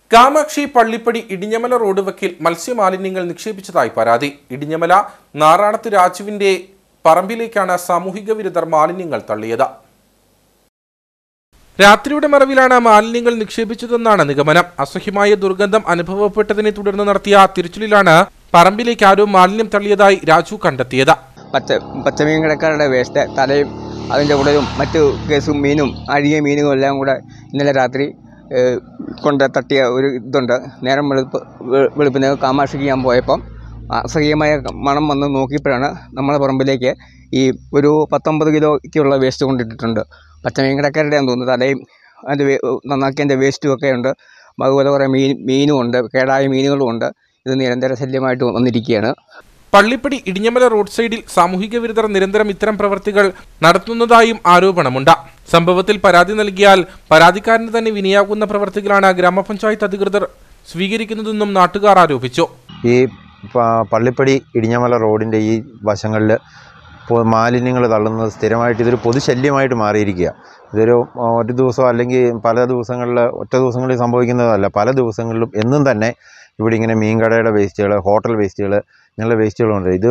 Kamakshi Pallippadi Idinjamala road വക്കിൽ മത്സ്യമാലിന്യങ്ങൾ നിക്ഷേപിച്ചതായി പരാതി. ഇടിഞ്ഞമല നാറാണത്ത് രാജുവിന്റെ പറമ്പിലേക്കാണ് സാമൂഹിക വിരുദ്ധർ മാലിന്യങ്ങൾ തള്ളിയത്. രാത്രിയുടെ മറവിലാണ് മാലിന്യങ്ങൾ നിക്ഷേപിച്ചതെന്നാണ് നിഗമനം. അസഹ്യമായ ദുർഗന്ധം അനുഭവപ്പെട്ടതിനെ തുടർന്ന് നടത്തിയ തിരച്ചിലിലാണ് പറമ്പിലേക്ക് ആരോ മാലിന്യം തള്ളിയതായി രാജു കണ്ടെത്തിയത്. പച്ചമീൻ കടക്കാരുടെ വേസ്റ്റ് തലയും അതിൻ്റെ കൂടെയും മറ്റു കേസും മീനും അഴുകിയ മീനുകളും എല്ലാം കൂടെ ഇന്നലെ രാത്രി കൊണ്ട് തട്ടിയ ഒരു ഇതുണ്ട്. നേരം വെളുപ്പിന് കാമാക്ഷിക്ക് ഞാൻ പോയപ്പം അസഹ്യമായ മണം വന്ന് നോക്കിയപ്പോഴാണ് നമ്മളെ പറമ്പിലേക്ക് ഈ ഒരു 19 കിലോയ്ക്കുള്ള വേസ്റ്റ് കൊണ്ടിട്ടിട്ടുണ്ട്. പച്ചമീൻ കടക്കാരുടെയാണെന്ന് തോന്നുന്നു. തലയും അതിൻ്റെ നന്നാക്കിയതിൻ്റെ വേസ്റ്റും ഒക്കെ ഉണ്ട്. അതുപോലെ കുറേ മീനും ഉണ്ട്, കേടായ മീനുകളും ഉണ്ട്. ഇത് നിരന്തര ശല്യമായിട്ട് വന്നിരിക്കുകയാണ്. പള്ളിപ്പടി ഇടിഞ്ഞമല റോഡ് സൈഡിൽ സാമൂഹിക വിരുദ്ധർ നിരന്തരം ഇത്തരം പ്രവൃത്തികൾ നടത്തുന്നതായും ആരോപണമുണ്ട്. സംഭവത്തിൽ പരാതി നൽകിയാൽ പരാതിക്കാരന് തന്നെ വിനയാകുന്ന പ്രവൃത്തികളാണ് ഗ്രാമപഞ്ചായത്ത് അധികൃതർ സ്വീകരിക്കുന്നതെന്നും നാട്ടുകാർ ആരോപിച്ചു. ഈ പള്ളിപ്പടി ഇടിഞ്ഞമല റോഡിൻ്റെ ഈ വശങ്ങളിൽ മാലിന്യങ്ങൾ തള്ളുന്നത് സ്ഥിരമായിട്ട് ഇതൊരു പൊതുശല്യമായിട്ട് മാറിയിരിക്കുക. ഇതൊരു ഒരു ദിവസം അല്ലെങ്കിൽ പല ദിവസങ്ങളിൽ ഒറ്റ ദിവസങ്ങളിൽ സംഭവിക്കുന്നതല്ല, പല ദിവസങ്ങളിലും എന്നും തന്നെ ഇവിടെ ഇങ്ങനെ മീൻകടയുടെ വേസ്റ്റുകൾ, ഹോട്ടൽ വേസ്റ്റുകൾ, ഇങ്ങനെയുള്ള വേസ്റ്റുകളുണ്ട്. ഇത്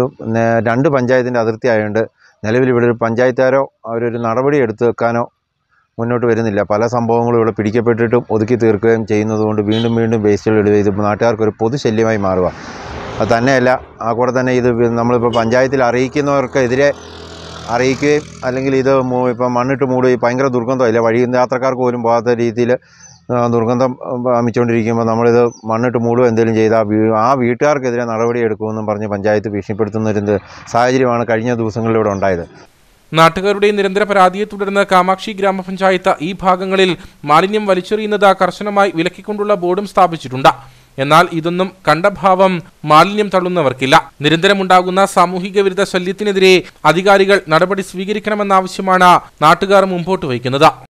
2 പഞ്ചായത്തിൻ്റെ അതിർത്തി ആയതുകൊണ്ട് നിലവിൽ ഇവിടെ ഒരു പഞ്ചായത്തുകാരോ അവരൊരു നടപടി എടുത്തു വെക്കാനോ മുന്നോട്ട് വരുന്നില്ല. പല സംഭവങ്ങളും ഇവിടെ പിടിക്കപ്പെട്ടിട്ടും ഒതുക്കി തീർക്കുകയും ചെയ്യുന്നതുകൊണ്ട് വീണ്ടും വീണ്ടും വേസ്റ്റുകൾ ഇടുക. ഇത് നാട്ടുകാർക്കൊരു പൊതുശല്യമായി മാറുക. അത് തന്നെയല്ല, ആ കൂടെ തന്നെ ഇത് നമ്മളിപ്പോൾ പഞ്ചായത്തിൽ അറിയിക്കുന്നവർക്കെതിരെ അറിയിക്കുകയും അല്ലെങ്കിൽ ഇത് ഇപ്പം മണ്ണിട്ട് മൂടുകയും ഭയങ്കര ദുർഗന്ധമില്ല, വഴി യാത്രക്കാർക്ക് പോലും പോകാത്ത രീതിയിൽ ദുർഗന്ധം വമിച്ചുകൊണ്ടിരിക്കുമ്പോൾ നമ്മളിത് മണ്ണിട്ട് മൂടുകയോ എന്തെങ്കിലും ചെയ്താൽ ആ വീട്ടുകാർക്കെതിരെ നടപടി എടുക്കുമെന്നും പറഞ്ഞ് പഞ്ചായത്ത് ഭീഷണിപ്പെടുത്തുന്നൊരു സാഹചര്യമാണ് കഴിഞ്ഞ ദിവസങ്ങളിലൂടെ ഉണ്ടായത്. നാട്ടുകാരുടെ നിരന്തര പരാതിയെ തുടർന്ന് കാമാക്ഷി ഗ്രാമപഞ്ചായത്ത് ഈ ഭാഗങ്ങളിൽ മാലിന്യം വലിച്ചെറിയുന്നത് കർശനമായി വിലക്കിക്കൊണ്ടുള്ള ബോർഡും സ്ഥാപിച്ചിട്ടുണ്ട്. എന്നാൽ ഇതൊന്നും കണ്ടഭാവം മാലിന്യം തള്ളുന്നവർക്കില്ല. നിരന്തരമുണ്ടാകുന്ന സാമൂഹിക വിരുദ്ധ ശല്യത്തിനെതിരെ അധികാരികൾ നടപടി സ്വീകരിക്കണമെന്ന ആവശ്യമാണ് നാട്ടുകാർ മുമ്പോട്ട് വയ്ക്കുന്നത്.